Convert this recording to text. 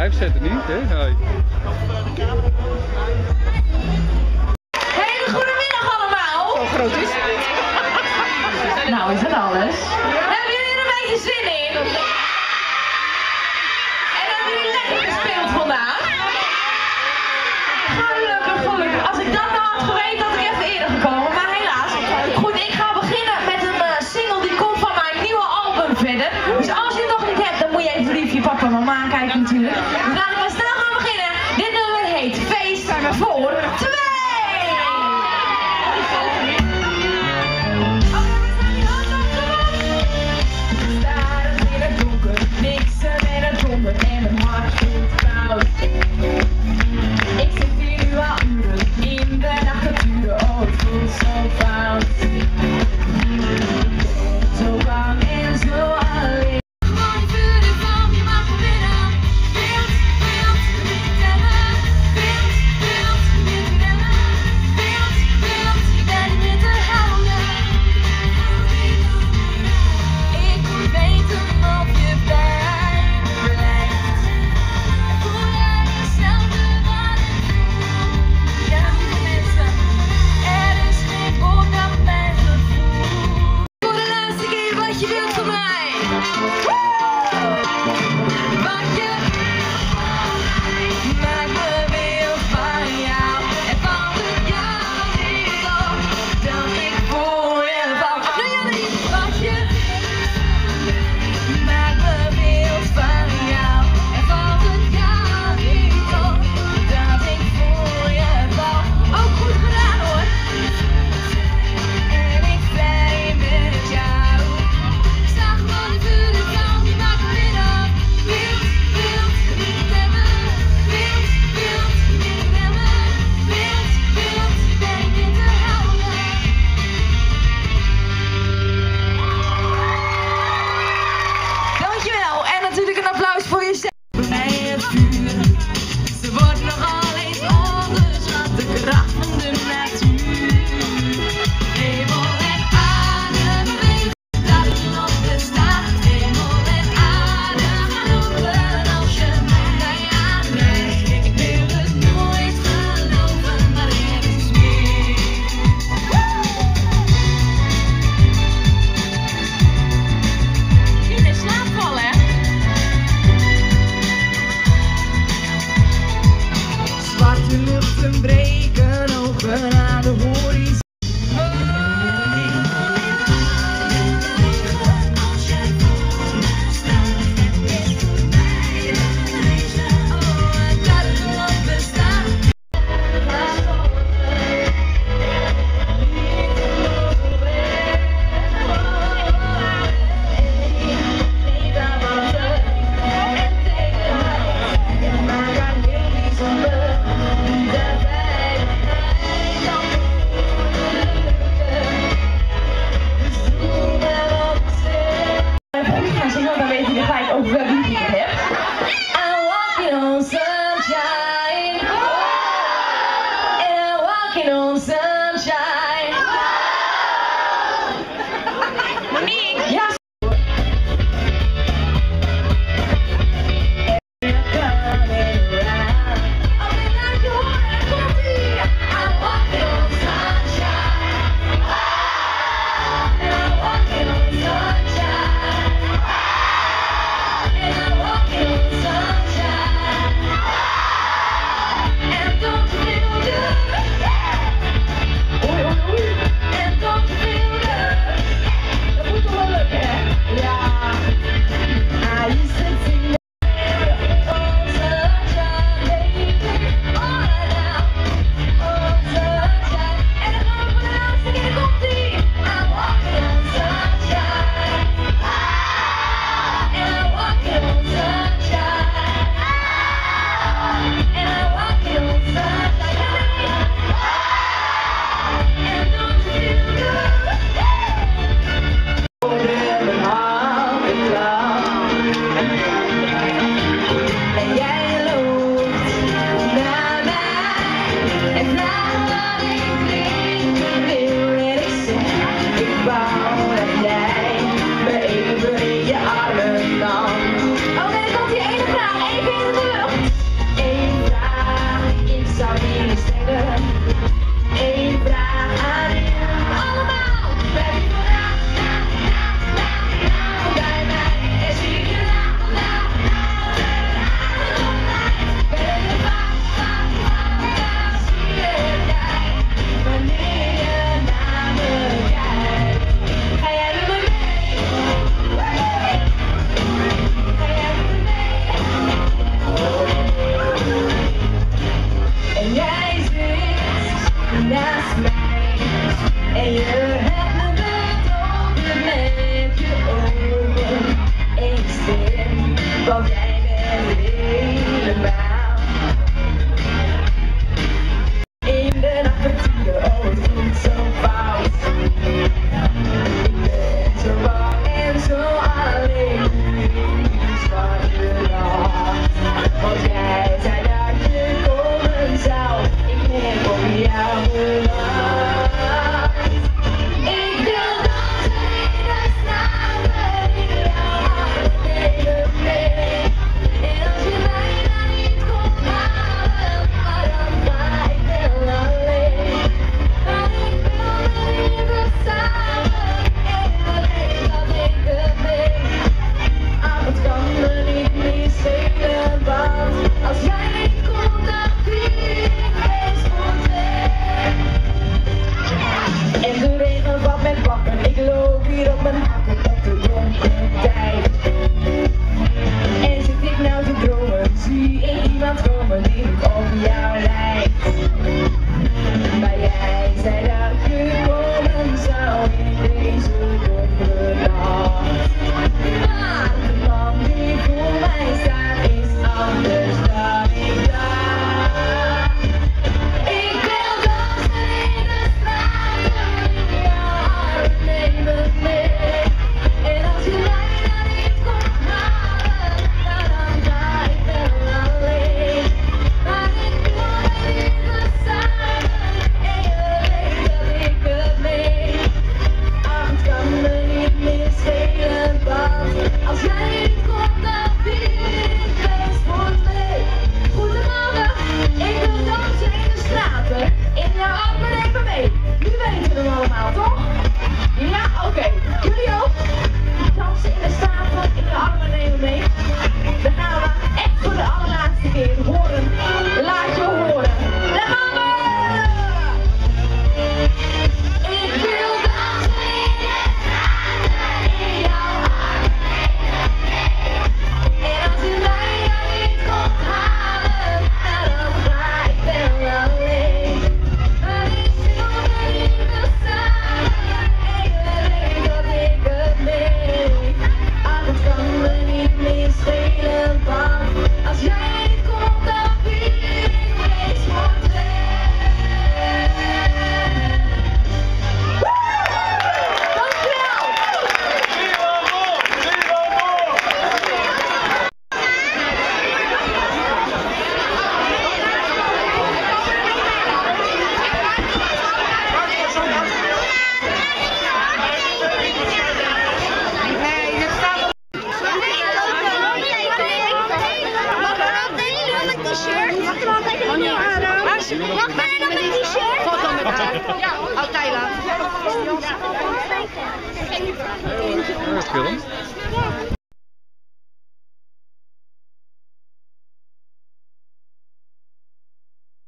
live zetten niet, hè? Nee. Hele goedemiddag allemaal. Zo groot is het. Nou is dat alles. Hebben jullie er een beetje zin in? En hebben jullie lekker gespeeld vandaag? Gelukkig. Als ik dat nou had geweten, had ik even eerder gekomen. Maar helaas. Goed, ik ga beginnen met een single die komt van mijn nieuwe album verder. Dus als je het nog niet hebt, dan moet je even lief je papa en mama kijken natuurlijk. Dus laten we snel gaan beginnen. Dit nummer heet Feest voor 2. En mijn hart voelt koud. Ik zit hier nu al uren in de nachturen. Oh, het voelt zo fout. Zo bang en zo alleen. Gewoon die vuren van je mag winnen. Wild, niet tellen. Wild, niet rennen. Wild, ik ben niet te houden. Ik moet weten of je bent. Jongens, mag mij nog een t-shirt? Foto met haar. Ja, oud Thailand. Film.